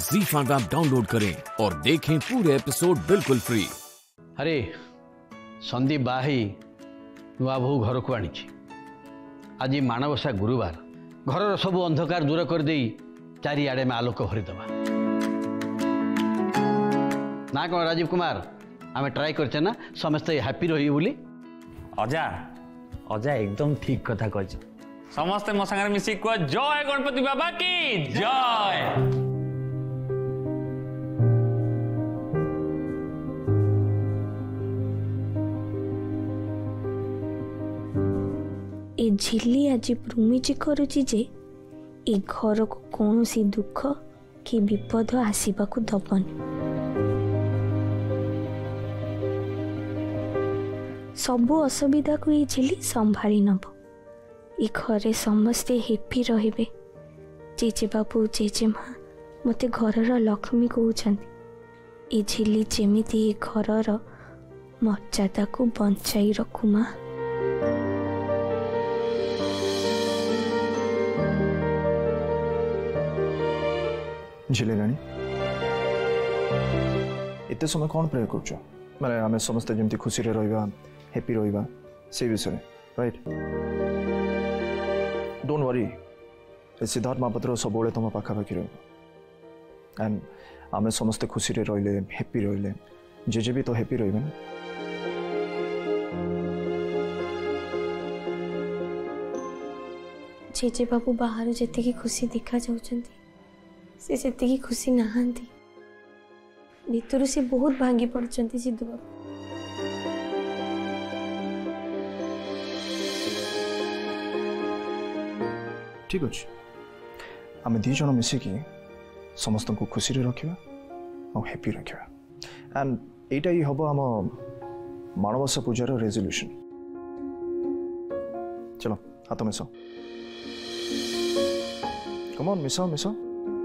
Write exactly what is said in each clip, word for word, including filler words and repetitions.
ज़ी five app download करें और देखें पूरे एपिसोड बिल्कुल फ्री। अरे संदीप बाही नुआ बहु घर को आनी आज माणबसा गुरुवार घर सब अंधकार दूर कर दे चारिआडे में आलोक भरीदबा ना कौन राजीव कुमार आम ट्राए करचे ना समस्ते हैप्पी रही बोली। अजा अजा एकदम ठीक कथा कह समस्ते मो संगे मिसिक को जय गणपति बाबा की जय। ए झिल्ली आज भ्रूमिची करुची जे ए घर को कौन सी दुख कि विपद आसवाक दबनी। सबु असुविधा को ये झिल्ली संभाली नब। ए घरे समस्ते हेपी रहिबे। जेजे बाबू जेजे माँ मते घरर लक्ष्मी कहउछन्ति। ए झिल्ली जेमिति ए घरर मर्यादा को बंचाई रखु माँ। झिल्ली राणी एते समय कौन प्रेयर कर माने आमे समस्त जमती खुशी रे रहिबा हैप्पी रहिबा से विषय right. Don't worry Siddharth Mahapatra सब बेले तुम पाखापाखि रह एंड आमे समस्त खुशी रे रहिले हैप्पी रहिले जेजे भी तो हैप्पी रहिबे ना। जेजे बाबू बाहर जेते की खुशी देखा जाउछन्ति से सेते की खुशी नहांती भितर से बहुत भांगी पड़छन्ति सिद्धू बाबू। ठीक अच्छे आम दी जन मिसिकी समस्त को खुशी रे रखा और हैप्पी रखा एंड एटा ही हम आम माणबसा पूजार रेजोल्यूशन। चलो हाथ मिसाओ कम ऑन मिसाओ मिसाओ।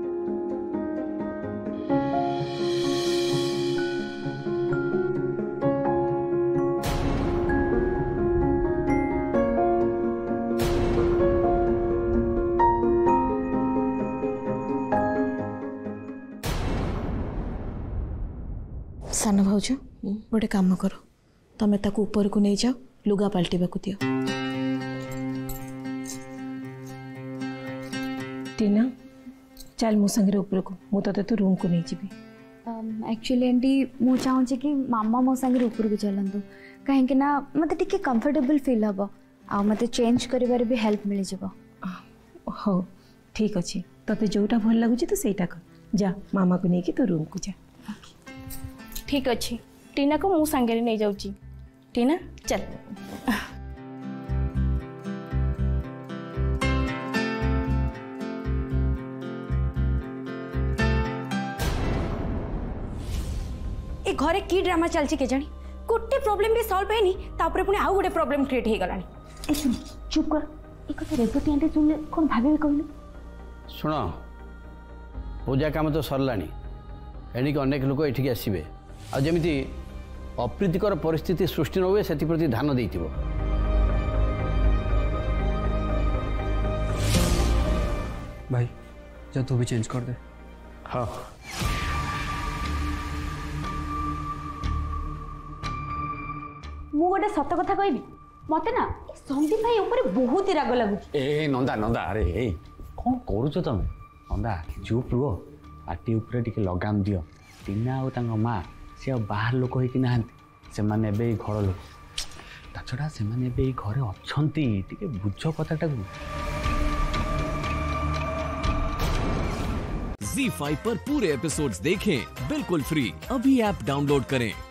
सान भाज गोटे काम कर तमें ताकू ऊपर को नहीं जाओ लुगा पलटिबा को दियो। टीना चल मो संगे ऊपर को मु तते तो रूम को नहीं जीबी। एक्चुअली आंटी मु चाहूँ कि मामा मो संगे ऊपर को चलतु कहीं ना मत टिके कंफर्टेबल फील हम आ मत चेंज कर भी हेल्प मिल जाव। हो ठीक अच्छे तते जोटा भल लगुच तो सेटा कर जा मामा को लेकिन तो रूम को जा। ठीक अच्छे टीना को मु सांगे नहीं जाऊँगी। टीना चल ए घरे की ड्रामा चलची के जानी गोटे प्रॉब्लम भी सॉल्व हैनी तापरे पुणी आउ गोटे प्रॉब्लम क्रिएट हो गलानी। ए सुन चुप कर ए कथा रेवती आंटी सुनले कोन भाबे कहले। सुन पूजा काम तो सरलानी एणिक अनेक लोक एठिक आसबे आ जेमिति अप्रीतिकर परिस्थिति सृष्टि न हुए से प्रति ध्यान देइतिबो। भाई जा तू भी चेंज कर दे। हाँ मु गोटे सत कथा कहबी मते ना संदीप भाई ऊपर बहुत ही राग लगुच। ए नंदा नंदा अरे ए कौन करूछ तमे नंदा चुप रुह पार्टी ऊपर टिके लगाम दियो। टीना और तांग माँ सी बाहर लोक होइकि नाहंती से माने एबे घर लोक ता छड़ा से माने एबे घरे अछंती टिके बुझ कथाटा को। ज़ी फाइव पर पूरे एपिसोड्स देखें बिल्कुल फ्री। अभी ऐप डाउनलोड करें।